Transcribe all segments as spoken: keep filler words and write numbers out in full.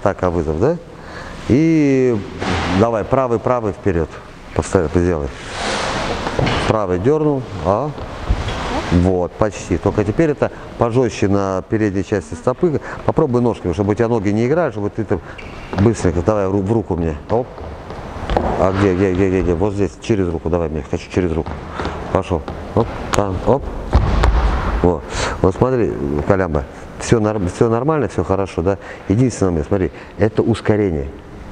атака, вызов, да? И давай, правый, правый вперед. Повторяй, сделай. Правый дернул, а? Вот, почти. Только теперь это пожестче на передней части стопы. Попробуй ножками, чтобы у тебя ноги не играют, чтобы ты там быстренько. Давай в руку мне. Оп. А где, где, где, где, где? Вот здесь, через руку. Давай мне, хочу через руку. Пошел. Оп, там, оп. Вот. Вот смотри, Колямба. Все, все нормально, все хорошо, да? Единственное, момент, смотри, это ускорение.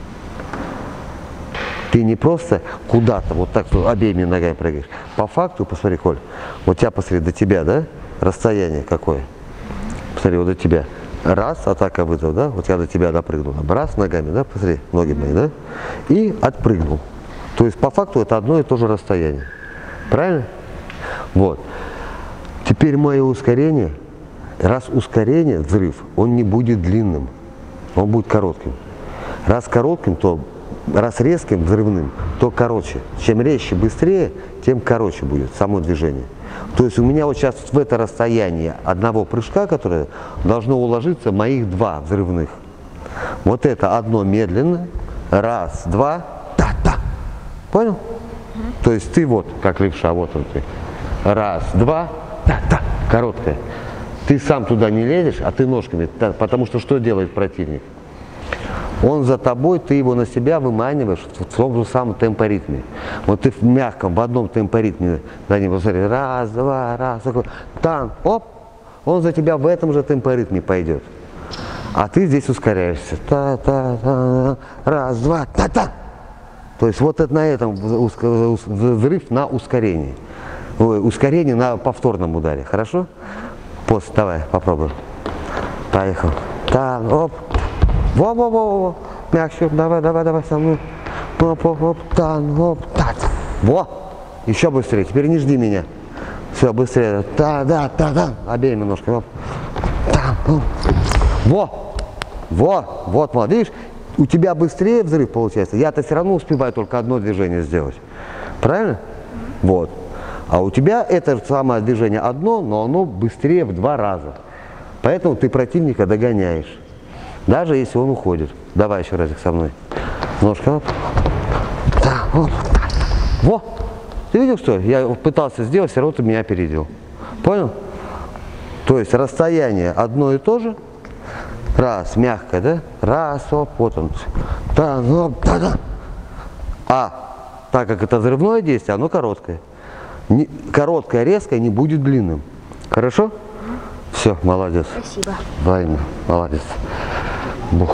Ты не просто куда-то вот так обеими ногами прыгаешь. По факту, посмотри, Коль, вот тебя, посмотри, до тебя, да? Расстояние какое? Посмотри, вот до тебя. Раз, атака, вызов, да? Вот я до тебя допрыгнул. Раз ногами, да? Посмотри, ноги мои, да? И отпрыгнул. То есть, по факту, это одно и то же расстояние. Правильно? Вот. Теперь мое ускорение. Раз ускорение, взрыв, он не будет длинным. Он будет коротким. Раз коротким, то... Раз резким, взрывным, то короче. Чем резче, быстрее, тем короче будет само движение. То есть у меня вот сейчас в это расстояние одного прыжка, которое должно уложиться моих два взрывных. Вот это одно медленно, раз, два, та-та. Понял? Mm-hmm. То есть ты вот, как левша, вот он ты. Раз, два, та-та. Короткая. Ты сам туда не лезешь, а ты ножками. Потому что что делает противник? Он за тобой, ты его на себя выманиваешь в том же самом темпоритме. Вот ты в мягком, в одном темпоритме за ним, посмотри, раз, два, раз, такой, там, оп, он за тебя в этом же темпоритме пойдет. А ты здесь ускоряешься. Та-та-та, раз, два, та-та. То есть вот это на этом взрыв на ускорении. Ой, ускорение на повторном ударе. Хорошо? После, давай, попробуем. Поехал. Там, оп. Во-во-во-во, мягче, давай, давай, давай со мной. Оп-оп-оп, тан, оп, так. Во, еще быстрее, теперь не жди меня. Все, быстрее. Та-да-та-да, обеими ножками. Оп. Та, оп. Во, во, вот, вот, видишь, у тебя быстрее взрыв получается. Я-то все равно успеваю только одно движение сделать. Правильно? Вот. А у тебя это самое движение одно, но оно быстрее в два раза. Поэтому ты противника догоняешь. Даже если он уходит. Давай еще разик со мной. Ножка. Оп. Да, оп. Во! Ты видел, что? Я пытался сделать, все равно ты меня опередил. Понял? То есть расстояние одно и то же. Раз, мягко, да? Раз, оп, вот он. Да, оп, да, да. А так как это взрывное действие, оно короткое. Не, короткое, резкое не будет длинным. Хорошо? Все, молодец. Спасибо. Правильно, молодец.